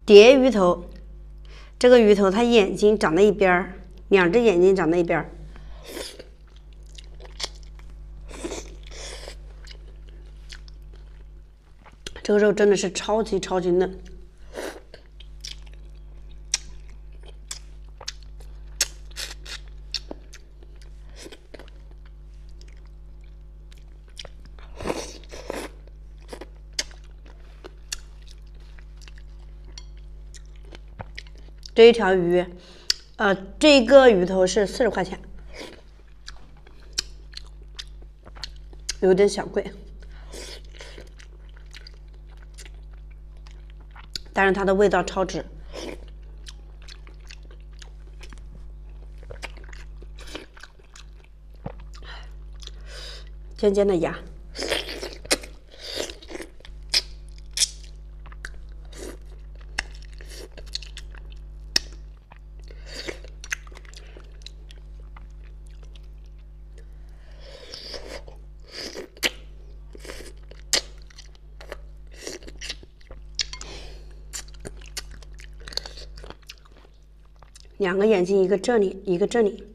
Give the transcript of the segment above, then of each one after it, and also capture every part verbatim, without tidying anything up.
蝶鱼头，这个鱼头它眼睛长在一边儿，两只眼睛长在一边儿。这个肉真的是超级超级嫩。这一条鱼，呃，这个鱼头是四十块钱，有点小贵，但是它的味道超值。尖尖的牙。两个眼睛，一个这里，一个这里。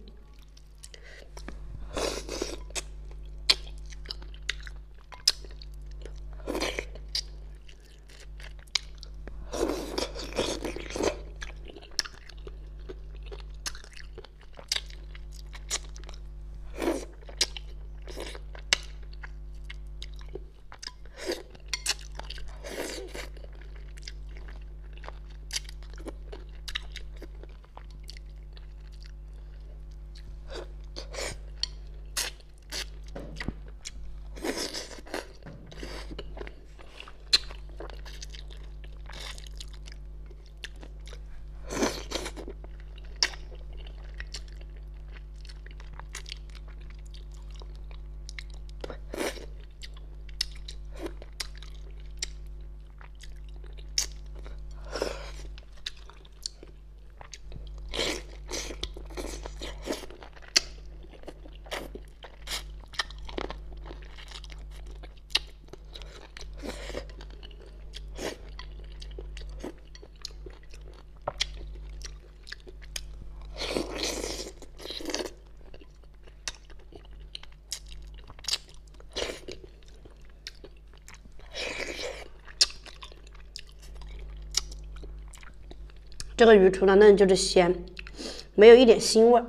这个鱼除了嫩就是鲜，没有一点腥味，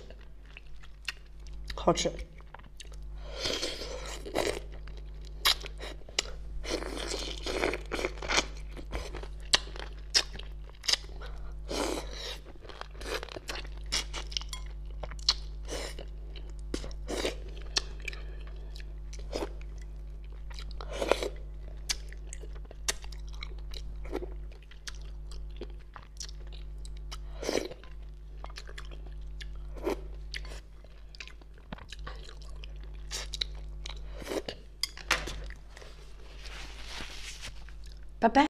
好吃。拜拜。